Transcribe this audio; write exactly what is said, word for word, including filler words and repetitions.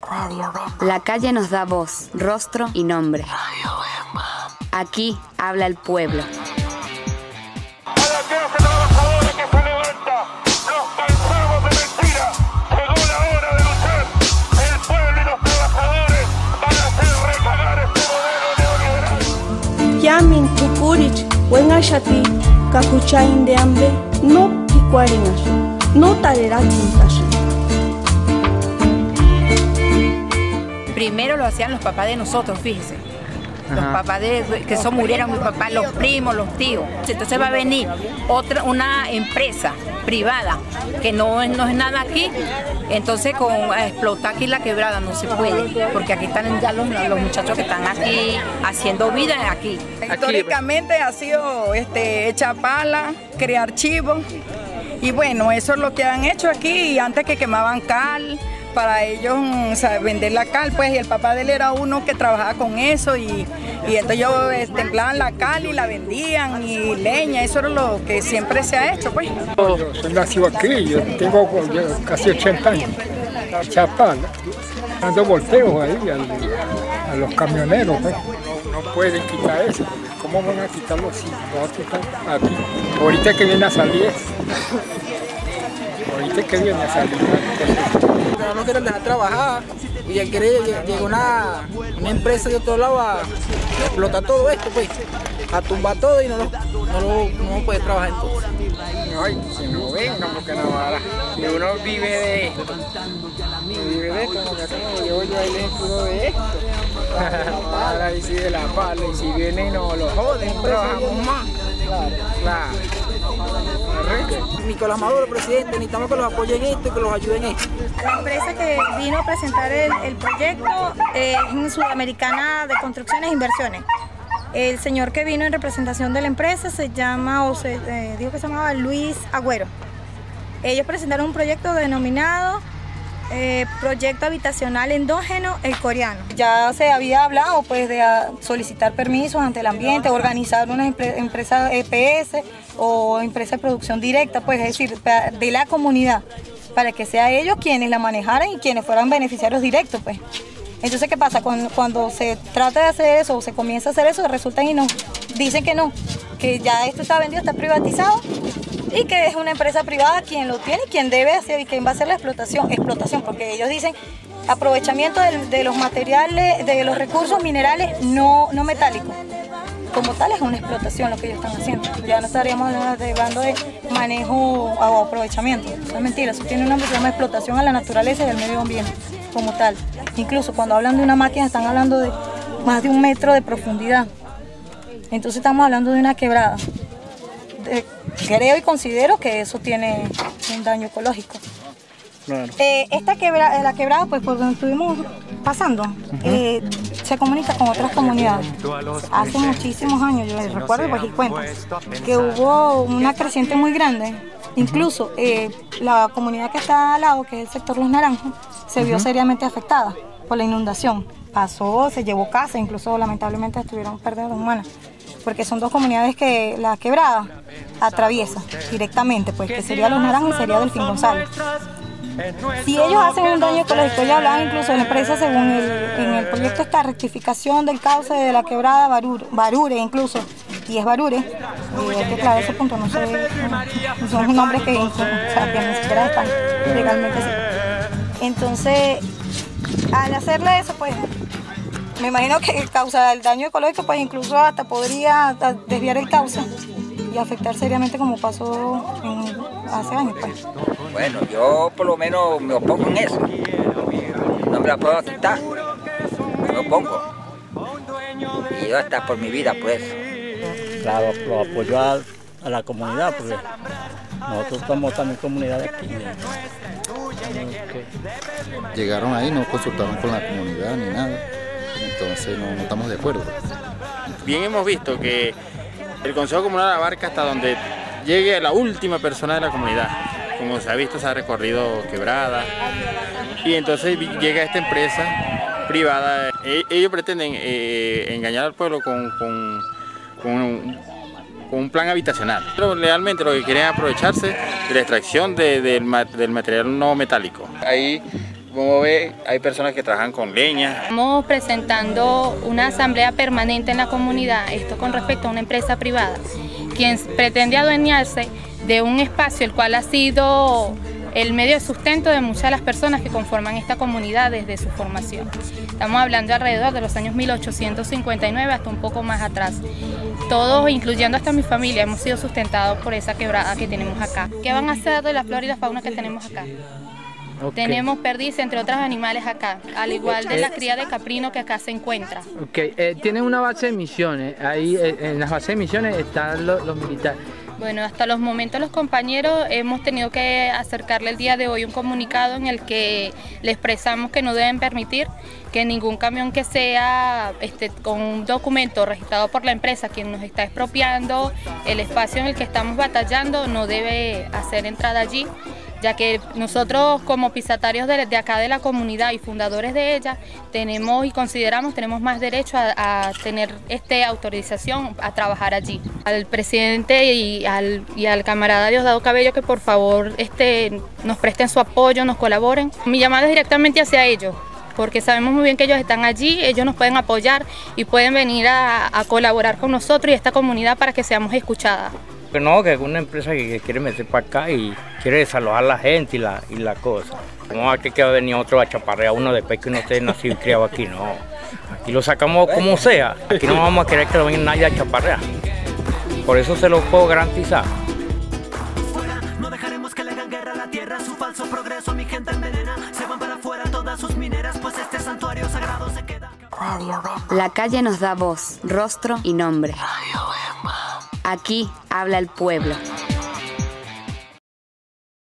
La calle nos da voz, rostro y nombre. Aquí habla el pueblo. A la clase trabajadora que se levanta, nos cansamos de mentiras. Llegó la hora de luchar. El pueblo y los trabajadores van a hacer recagar este modelo neoliberal. Yamin tukurich, wenga shati, kakuchain de hambre, no picuarinasho, no tarera tintasho. Primero lo hacían los papás de nosotros, fíjense. Los papás de, que son murieron, mis papás, los primos, los tíos. Entonces va a venir otra, una empresa privada que no, no es nada aquí. Entonces con a explotar aquí la quebrada no se puede, porque aquí están ya los, los muchachos que están aquí haciendo vida aquí. Históricamente ha sido este, hecha pala, crear chivos. Y bueno, eso es lo que han hecho aquí, antes que quemaban cal, para ellos, o sea, vender la cal, pues, y el papá de él era uno que trabajaba con eso, y, y entonces ellos templaban la cal y la vendían, y leña, eso era lo que siempre se ha hecho, pues. Yo soy nacido aquí, yo tengo yo, casi ochenta años, Chapal, dando volteos ahí a, a los camioneros, pues. No, no pueden quitar eso, ¿cómo van a quitarlo si nosotros estamos aquí? Ahorita que viene a salir, ahorita que viene a salir. No quieren dejar trabajar y llegó una, una empresa de otro lado a explotar todo esto, pues, a tumbar todo y no lo, no lo, no puede trabajar entonces. Ay, que no vengan porque no va, que uno vive de esto, vive de esto, porque como yo ya le puro de esto. Ahora y si de la pala y si vienen no lo joden, trabajamos más. Claro. Nicolás Maduro, presidente, necesitamos que los apoyen en esto y que los ayuden en esto. La empresa que vino a presentar el, el proyecto es eh, Sudamericana de Construcciones e Inversiones. El señor que vino en representación de la empresa se llama, o se eh, dijo que se llamaba Luis Agüero. Ellos presentaron un proyecto denominado eh, Proyecto Habitacional Endógeno El Coreano. Ya se había hablado pues de a, solicitar permisos ante el ambiente, organizar una empre empresa E P S o empresa de producción directa, pues es decir, de la comunidad, para que sea ellos quienes la manejaran y quienes fueran beneficiarios directos, pues. Entonces, ¿qué pasa? Cuando, cuando se trata de hacer eso o se comienza a hacer eso, resultan y no, dicen que no, que ya esto está vendido, está privatizado y que es una empresa privada quien lo tiene y quien debe hacer y quien va a hacer la explotación, explotación, porque ellos dicen aprovechamiento de, de los materiales, de los recursos minerales no, no metálicos. Como tal es una explotación lo que ellos están haciendo. Ya no estaríamos hablando de manejo o aprovechamiento. Eso es mentira, eso tiene una explotación a la naturaleza y al medio ambiente como tal. Incluso cuando hablan de una máquina están hablando de más de un metro de profundidad. Entonces estamos hablando de una quebrada. De, creo y considero que eso tiene un daño ecológico. Claro. Eh, esta quebrada, la quebrada, pues por donde estuvimos pasando, uh-huh. eh, se comunica con otras comunidades. Hace muchísimos años, yo recuerdo pues, y cuento, que hubo una creciente muy grande. Incluso eh, la comunidad que está al lado, que es el sector Los Naranjos, se vio uh-huh. seriamente afectada por la inundación. Pasó, se llevó casa, incluso lamentablemente estuvieron pérdidas humanas. Porque son dos comunidades que la quebrada atraviesa directamente, pues que sería Los Naranjos y sería Delfín González. Si ellos hacen un daño ecológico, ya hablaban incluso de la empresa según el, en el proyecto esta rectificación del cauce de la quebrada Barure, Barure incluso, y es Barure, y hay que aclarar ese punto, no sé, no, son nombres que, o sea, que ni siquiera están legalmente así. Entonces, al hacerle eso, pues, me imagino que causa el daño ecológico, pues incluso hasta podría desviar el cauce y afectar seriamente como pasó en, hace años, pues. Bueno, yo por lo menos me opongo en eso. No me la puedo quitar. Me opongo. Y yo hasta por mi vida, pues. Claro, lo apoyo a, a la comunidad, porque nosotros somos también comunidad de aquí. Llegaron ahí, no consultaron con la comunidad ni nada. Entonces no, no estamos de acuerdo. Bien hemos visto que el Consejo Comunal abarca hasta donde llegue la última persona de la comunidad. Como se ha visto, se ha recorrido quebrada y entonces llega esta empresa privada. Ellos pretenden eh, engañar al pueblo con, con, con, un, con un plan habitacional. Pero realmente lo que quieren es aprovecharse de la extracción de, de, del material no metálico. Ahí Como ve, hay personas que trabajan con leña. Estamos presentando una asamblea permanente en la comunidad, esto con respecto a una empresa privada, quien pretende adueñarse de un espacio el cual ha sido el medio de sustento de muchas de las personas que conforman esta comunidad desde su formación. Estamos hablando alrededor de los años mil ochocientos cincuenta y nueve hasta un poco más atrás. Todos, incluyendo hasta mi familia, hemos sido sustentados por esa quebrada que tenemos acá. ¿Qué van a hacer de la flora y la fauna que tenemos acá? Okay. Tenemos perdices, entre otros animales acá, al igual de la cría de caprino que acá se encuentra. Okay. Eh, tienen una base de misiones, ahí eh, en las bases de misiones están los, los militares. Bueno, hasta los momentos los compañeros hemos tenido que acercarle el día de hoy un comunicado en el que le expresamos que no deben permitir que ningún camión que sea este, con un documento registrado por la empresa, quien nos está expropiando el espacio en el que estamos batallando, no debe hacer entrada allí, ya que nosotros como pisatarios de, de acá de la comunidad y fundadores de ella tenemos y consideramos tenemos más derecho a, a tener este autorización a trabajar allí. Al presidente y al, y al camarada Diosdado Cabello que por favor este, nos presten su apoyo, nos colaboren. Mi llamada es directamente hacia ellos, porque sabemos muy bien que ellos están allí, ellos nos pueden apoyar y pueden venir a, a colaborar con nosotros y esta comunidad para que seamos escuchadas. Que no, que es una empresa que, que quiere meter para acá y quiere desalojar a la gente y la, y la cosa. No es que va a venir otro a chaparrear a uno después que uno esté nacido y criado aquí, no. Aquí lo sacamos como sea, aquí no vamos a querer que lo venga nadie a chaparrear. Por eso se lo puedo garantizar. No dejaremos que le hagan guerra a la tierra, su falso progreso, mi gente envenena. Se van para afuera todas sus mineras, pues este santuario sagrado se queda. La calle nos da voz, rostro y nombre. Aquí habla el pueblo.